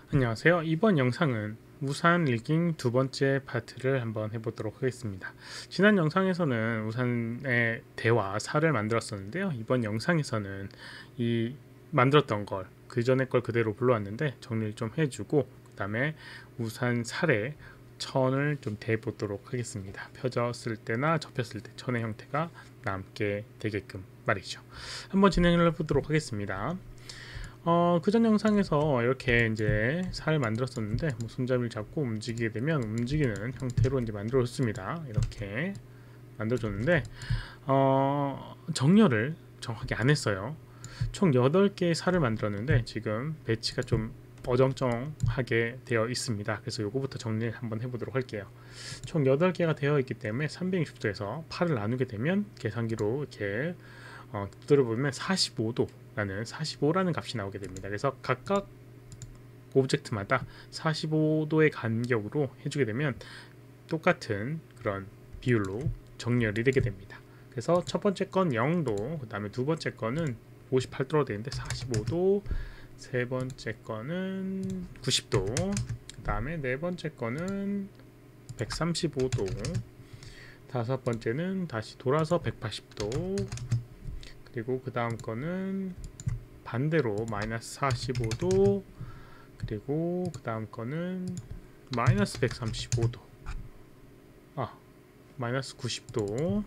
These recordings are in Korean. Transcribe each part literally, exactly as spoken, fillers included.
안녕하세요. 이번 영상은 우산 리깅 두 번째 파트를 한번 해보도록 하겠습니다. 지난 영상에서는 우산의 대와 살을 만들었었는데요. 이번 영상에서는 이 만들었던 걸, 그 전에 걸 그대로 불러왔는데 정리를 좀 해주고 그 다음에 우산 살에 천을 좀 대보도록 하겠습니다. 펴졌을 때나 접혔을 때 천의 형태가 남게 되게끔 말이죠. 한번 진행을 해보도록 하겠습니다. 어, 그전 영상에서 이렇게 이제 살을 만들었었는데 뭐 손잡이를 잡고 움직이게 되면 움직이는 형태로 이제 만들어줬습니다. 이렇게 만들어줬는데 어, 정렬을 정확하게 안 했어요. 총 여덟 개의 살을 만들었는데 지금 배치가 좀 어정쩡하게 되어 있습니다. 그래서 요거부터 정리를 한번 해보도록 할게요. 총 여덟 개가 되어 있기 때문에 삼백육십 도에서 팔을 나누게 되면 계산기로 이렇게 어, 두드려보면 사십오 도라는 사십오라는 값이 나오게 됩니다. 그래서 각각 오브젝트마다 사십오 도의 간격으로 해주게 되면 똑같은 그런 비율로 정렬이 되게 됩니다. 그래서 첫 번째 건 영 도, 그 다음에 두 번째 거는 오십팔 도로 되어 있는데 사십오 도, 세 번째 거는 구십 도, 그 다음에 네 번째 거는 백삼십오 도, 다섯 번째는 다시 돌아서 백팔십 도, 그리고 그 다음 거는 반대로 마이너스 사십오 도, 그리고 그 다음 거는 마이너스 백삼십오 도, 아 마이너스 구십 도,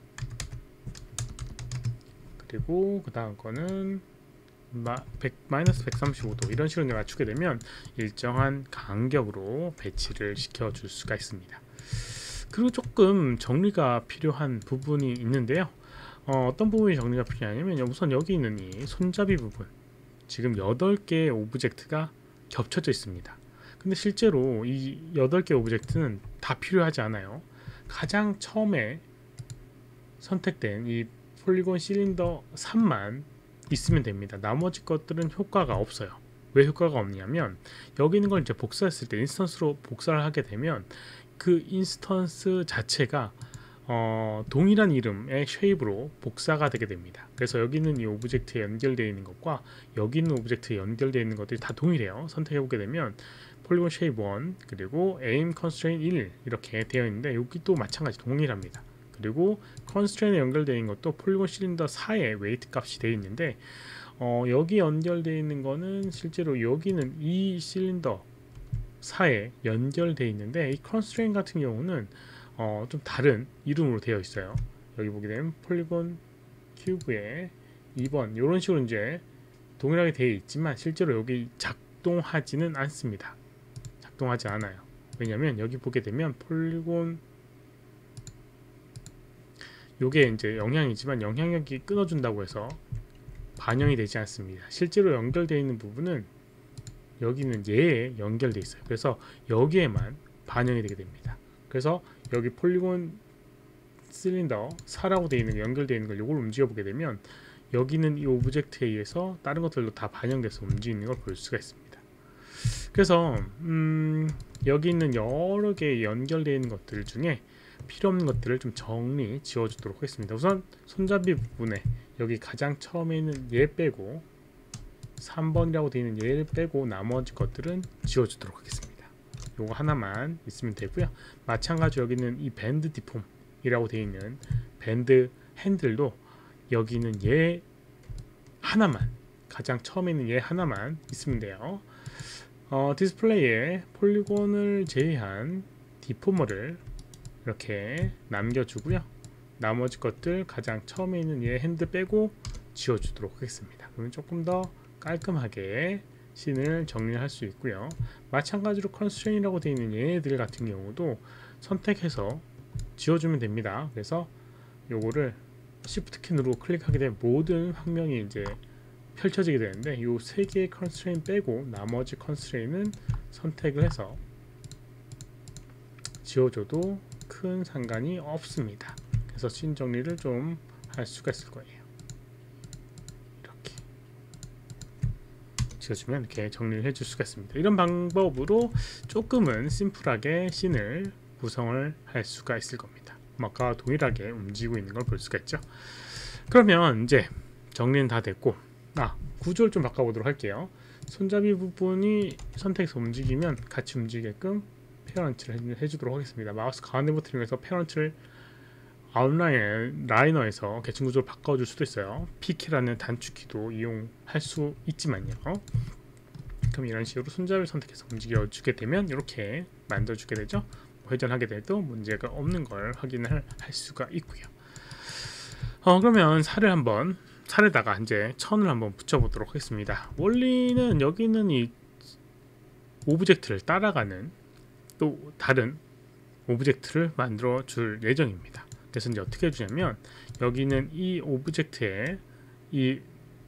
그리고 그 다음 거는 마, 백, 마이너스 백삼십오 도, 이런 식으로 맞추게 되면 일정한 간격으로 배치를 시켜 줄 수가 있습니다. 그리고 조금 정리가 필요한 부분이 있는데요. 어, 어떤 부분이 정리가 필요하냐면 우선 여기 있는 이 손잡이 부분, 지금 여덟 개의 오브젝트가 겹쳐져 있습니다. 근데 실제로 이 여덟 개 오브젝트는 다 필요하지 않아요. 가장 처음에 선택된 이 폴리곤 실린더 삼만 있으면 됩니다. 나머지 것들은 효과가 없어요. 왜 효과가 없냐면 여기 있는 걸 이제 복사했을 때, 인스턴스로 복사를 하게 되면 그 인스턴스 자체가 어, 동일한 이름의 쉐입으로 복사가 되게 됩니다. 그래서 여기 있는 이 오브젝트에 연결되어 있는 것과 여기 있는 오브젝트에 연결되어 있는 것들이 다 동일해요. 선택해 보게 되면 폴리곤 쉐입 일, 그리고 에임 컨스트레인 일 이렇게 되어 있는데 여기도 마찬가지 동일합니다. 그리고 컨스트레인에 연결되어 있는 것도 폴리곤 실린더 사의 웨이트 값이 되어 있는데 어, 여기 연결되어 있는 거는 실제로 여기는 이 실린더 사에 연결되어 있는데 이 컨스트레인 같은 경우는 어, 좀 다른 이름으로 되어 있어요. 여기 보게 되면 폴리곤 큐브에 이 번 이런 식으로 이제 동일하게 되어 있지만 실제로 여기 작동하지는 않습니다. 작동하지 않아요. 왜냐면 여기 보게 되면 폴리곤 요게 이제 영향이지만 영향력이 끊어준다고 해서 반영이 되지 않습니다. 실제로 연결되어 있는 부분은 여기는 얘에 연결되어 있어요. 그래서 여기에만 반영이 되게 됩니다. 그래서 여기 폴리곤 실린더 사라고 되어 있는 연결되어 있는 걸 요걸 움직여 보게 되면 여기는 이 오브젝트에 의해서 다른 것들도 다 반영돼서 움직이는 걸 볼 수가 있습니다. 그래서 음, 여기 있는 여러 개 연결되어 있는 것들 중에 필요 없는 것들을 좀 정리 지워 주도록 하겠습니다. 우선 손잡이 부분에 여기 가장 처음에 있는 얘 빼고 삼 번이라고 되어 있는 얘를 빼고 나머지 것들은 지워 주도록 하겠습니다. 요거 하나만 있으면 되고요. 마찬가지로 여기 있는 이 밴드 디폼이라고 되어 있는 밴드 핸들도 여기 있는 얘 하나만, 가장 처음에 있는 얘 하나만 있으면 돼요. 어, 디스플레이에 폴리곤을 제외한 디포머를 이렇게 남겨주고요. 나머지 것들 가장 처음에 있는 얘 핸들 빼고 지워주도록 하겠습니다. 그러면 조금 더 깔끔하게 씬을 정리할 수 있고요. 마찬가지로 컨스트레인이라고 되어 있는 얘네들 같은 경우도 선택해서 지워주면 됩니다. 그래서 요거를 Shift 키 누르고 클릭하게 되면 모든 화면이 이제 펼쳐지게 되는데 이 세 개의 컨스트레인 빼고 나머지 컨스트레인은 선택을 해서 지워줘도 큰 상관이 없습니다. 그래서 씬 정리를 좀 할 수가 있을 거예요. 이렇게 지워주면 이렇게 정리를 해줄 수가 있습니다. 이런 방법으로 조금은 심플하게 씬을 구성을 할 수가 있을 겁니다. 아까 동일하게 움직이고 있는 걸 볼 수가 있죠. 그러면 이제 정리는 다 됐고, 아 구조를 좀 바꿔보도록 할게요. 손잡이 부분이 선택해서 움직이면 같이 움직이게끔 페어런트를 해주도록 하겠습니다. 마우스 가운데 버튼에서 페어런트를 아웃라인 라이너에서 계층 구조를 바꿔줄 수도 있어요. 피키라는 단축키도 이용할 수 있지만요. 그럼 이런 식으로 손잡이를 선택해서 움직여주게 되면 이렇게 만들어주게 되죠. 회전하게 돼도 문제가 없는 걸 확인을 할 수가 있고요. 어, 그러면 살을 한번 살에다가 이제 천을 한번 붙여보도록 하겠습니다. 원리는 여기 있는 이 오브젝트를 따라가는 또 다른 오브젝트를 만들어 줄 예정입니다. 그래서 이제 어떻게 해주냐면 여기는 이 오브젝트에 이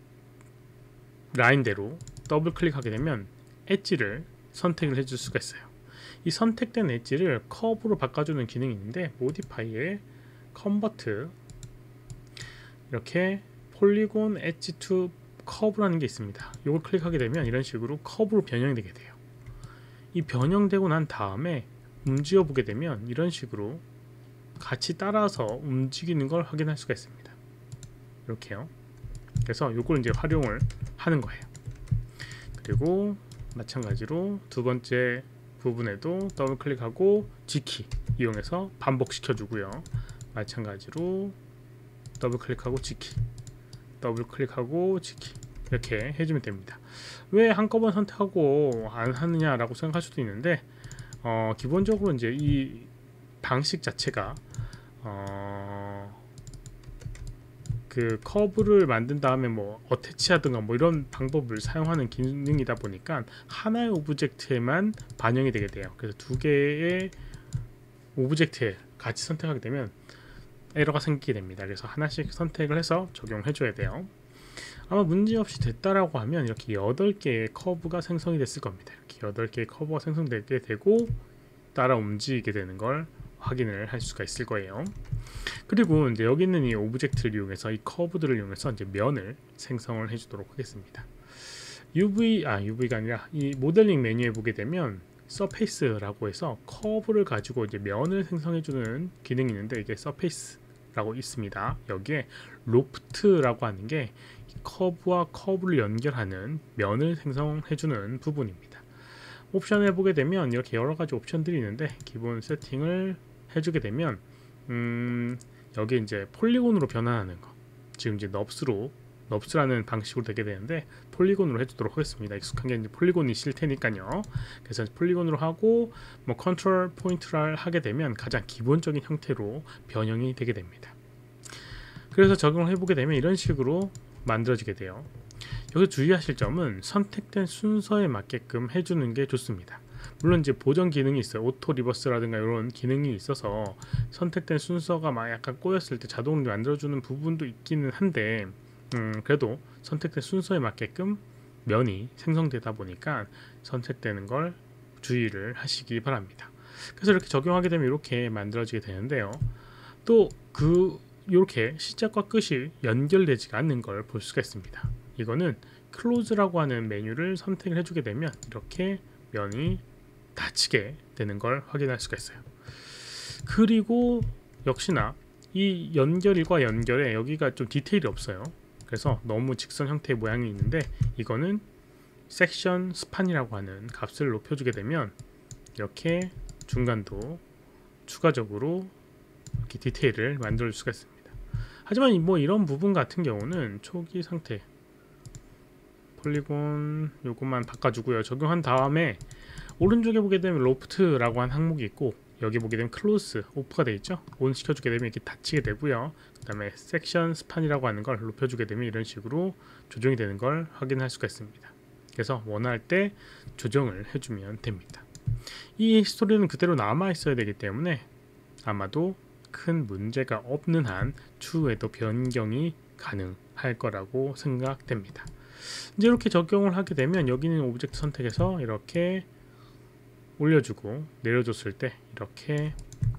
라인대로 더블 클릭하게 되면 엣지를 선택을 해줄 수가 있어요. 이 선택된 엣지를 커브로 바꿔주는 기능이 있는데 모디파이에 컨버트 이렇게 폴리곤 엣지 투 커브라는 게 있습니다. 이걸 클릭하게 되면 이런 식으로 커브로 변형이 되게 돼요. 이 변형되고 난 다음에 움직여 보게 되면 이런 식으로 같이 따라서 움직이는 걸 확인할 수가 있습니다. 이렇게요. 그래서 이걸 이제 활용을 하는 거예요. 그리고 마찬가지로 두 번째 부분에도 더블 클릭하고 G키 이용해서 반복시켜 주고요. 마찬가지로 더블 클릭하고 G키, 더블 클릭하고 G키 이렇게 해주면 됩니다. 왜 한꺼번에 선택하고 안 하느냐라고 생각할 수도 있는데 어, 기본적으로 이제 이 방식 자체가 어, 그 커브를 만든 다음에 뭐 어태치하든가 뭐 이런 방법을 사용하는 기능이다 보니까 하나의 오브젝트에만 반영이 되게 돼요. 그래서 두 개의 오브젝트에 같이 선택하게 되면 에러가 생기게 됩니다. 그래서 하나씩 선택을 해서 적용해 줘야 돼요. 아마 문제없이 됐다라고 하면 이렇게 여덟 개의 커브가 생성이 됐을 겁니다. 이렇게 여덟 개의 커브가 생성되게 되고 따라 움직이게 되는 걸 확인을 할 수가 있을 거예요. 그리고 이제 여기 있는 이 오브젝트를 이용해서 이 커브들을 이용해서 이제 면을 생성을 해 주도록 하겠습니다. 유브이 아 유브이가 아니라 이 모델링 메뉴에 보게 되면 서페이스라고 해서 커브를 가지고 이제 면을 생성해 주는 기능이 있는데 이게 서페이스라고 있습니다. 여기에 로프트라고 하는 게 커브와 커브를 연결하는 면을 생성해 주는 부분입니다. 옵션을 보게 되면 이렇게 여러 가지 옵션들이 있는데 기본 세팅을 해주게 되면 음, 여기 이제 폴리곤으로 변환하는 거 지금 이제 넙스로 넙스라는 방식으로 되게 되는데 폴리곤으로 해주도록 하겠습니다. 익숙한 게 이제 폴리곤이 실 테니까요. 그래서 폴리곤으로 하고 뭐 컨트롤 포인트를 하게 되면 가장 기본적인 형태로 변형이 되게 됩니다. 그래서 적용을 해보게 되면 이런 식으로 만들어지게 돼요. 여기 주의하실 점은 선택된 순서에 맞게끔 해주는 게 좋습니다. 물론 이제 보정 기능이 있어요. 오토 리버스라든가 이런 기능이 있어서 선택된 순서가 막 약간 꼬였을 때 자동으로 만들어주는 부분도 있기는 한데 음, 그래도 선택된 순서에 맞게끔 면이 생성되다 보니까 선택되는 걸 주의를 하시기 바랍니다. 그래서 이렇게 적용하게 되면 이렇게 만들어지게 되는데요. 또 그 이렇게 시작과 끝이 연결되지가 않는 걸 볼 수가 있습니다. 이거는 클로즈라고 하는 메뉴를 선택을 해주게 되면 이렇게 면이 닫히게 되는 걸 확인할 수가 있어요. 그리고 역시나 이 연결과 연결에 여기가 좀 디테일이 없어요. 그래서 너무 직선 형태의 모양이 있는데 이거는 섹션 스판이라고 하는 값을 높여주게 되면 이렇게 중간도 추가적으로 이렇게 디테일을 만들 수가 있습니다. 하지만 뭐 이런 부분 같은 경우는 초기 상태 폴리곤 요것만 바꿔주고요. 적용한 다음에 오른쪽에 보게 되면 로프트라고 한 항목이 있고 여기 보게 되면 클로즈 오프가 되어 있죠. 온 시켜주게 되면 이렇게 닫히게 되고요. 그 다음에 섹션 스판이라고 하는 걸 높여주게 되면 이런 식으로 조정이 되는 걸 확인할 수가 있습니다. 그래서 원할 때 조정을 해주면 됩니다. 이 스토리는 그대로 남아 있어야 되기 때문에 아마도 큰 문제가 없는 한 추후에도 변경이 가능할 거라고 생각됩니다. 이제 이렇게 적용을 하게 되면 여기 있는 오브젝트 선택해서 이렇게 올려주고 내려줬을 때 이렇게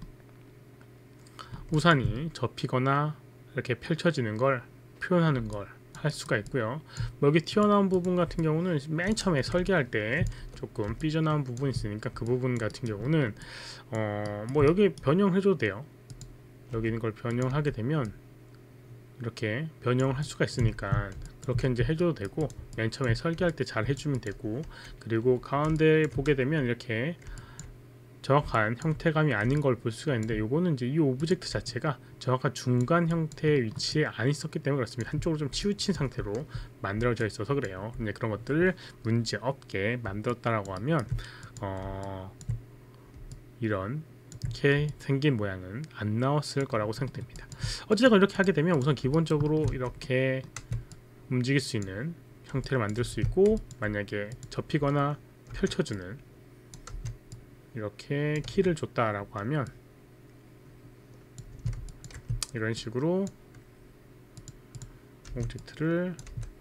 우산이 접히거나 이렇게 펼쳐지는 걸 표현하는 걸 할 수가 있고요. 여기 튀어나온 부분 같은 경우는 맨 처음에 설계할 때 조금 삐져나온 부분이 있으니까 그 부분 같은 경우는 어 뭐 여기 변형해줘도 돼요. 여기 있는 걸 변형하게 되면 이렇게 변형을 할 수가 있으니까 그렇게 이제 해줘도 되고, 맨 처음에 설계할 때 잘 해주면 되고, 그리고 가운데 보게 되면 이렇게 정확한 형태감이 아닌 걸 볼 수가 있는데, 요거는 이제 이 오브젝트 자체가 정확한 중간 형태의 위치에 안 있었기 때문에 그렇습니다. 한쪽으로 좀 치우친 상태로 만들어져 있어서 그래요. 이제 그런 것들을 문제 없게 만들었다라고 하면 어, 이렇게 생긴 모양은 안 나왔을 거라고 생각됩니다. 어쨌든 이렇게 하게 되면 우선 기본적으로 이렇게 움직일 수 있는 형태를 만들 수 있고, 만약에 접히거나 펼쳐주는 이렇게 키를 줬다라고 하면 이런 식으로 오브젝트를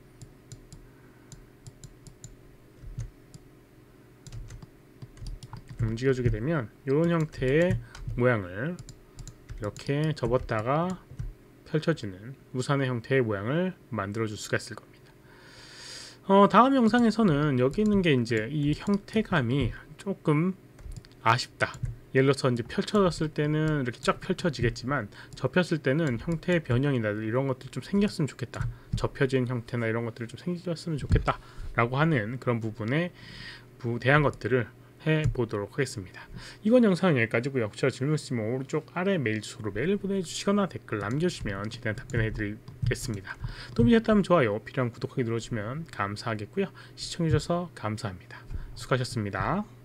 움직여주게 되면 이런 형태의 모양을 이렇게 접었다가 펼쳐지는 우산의 형태의 모양을 만들어 줄 수가 있을 겁니다. 어, 다음 영상에서는 여기 있는 게 이제 이 형태감이 조금 아쉽다. 예를 들어서 이제 펼쳐졌을 때는 이렇게 쫙 펼쳐지겠지만 접혔을 때는 형태의 변형이나 이런 것들 좀 생겼으면 좋겠다. 접혀진 형태나 이런 것들이 좀 생겼으면 좋겠다 라고 하는 그런 부분에 대한 것들을 해보도록 하겠습니다. 이번 영상은 여기까지고요. 혹시 질문 있으면 오른쪽 아래 메일 주소로 메일 보내주시거나 댓글 남겨주시면 최대한 답변해드리겠습니다. 도움이 됐다면 좋아요, 필요하면 구독하기 눌러주시면 감사하겠고요. 시청해주셔서 감사합니다. 수고하셨습니다.